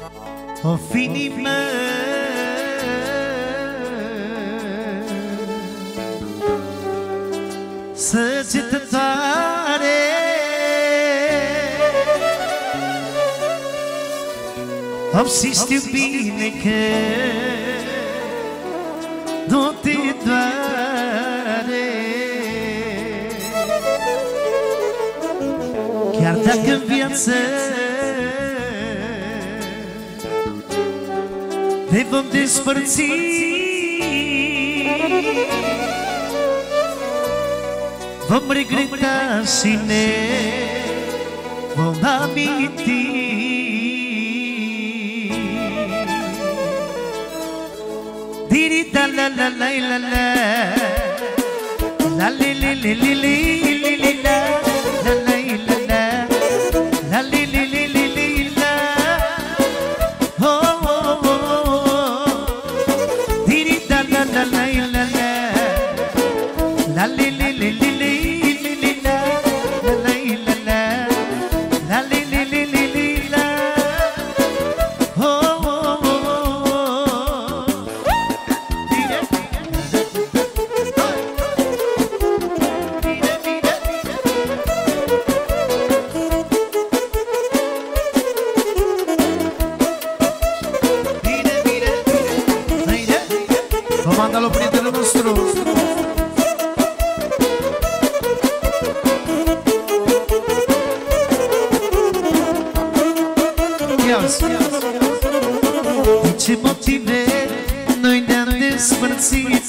O inima săgetătoare, și știu bine că nu te doare, chiar dacă în viață ne vom despărți, vom regreta și ne vom aminti. Diri da la la la la la, la li li li li li li li la, la la la la, la li li li li li la. Oh oh oh, diri da la la la la la, la li li li li li li la, la la la la, la li li li li li la. Oh oh oh. Comandalo prietenul nostru. Din ce motive noi ne-am despărțit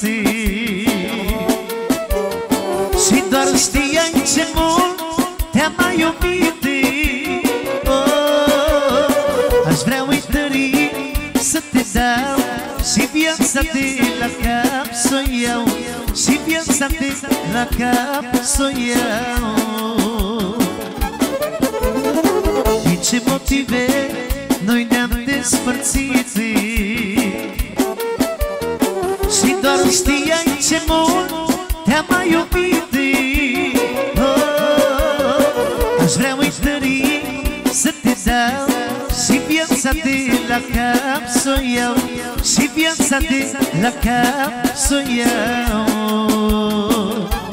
și doar știai ce mult te-am mai iubit. Aș vrea uitării să te dau și viața de la cap să o iau, și viața de la cap să o iau. Din ce motive noi ne-am despărțit și doar știai ce mult te-am mai iubit. Aș vrea uitării să te dau și viața de la cap să o iau, și viața de la cap să o iau.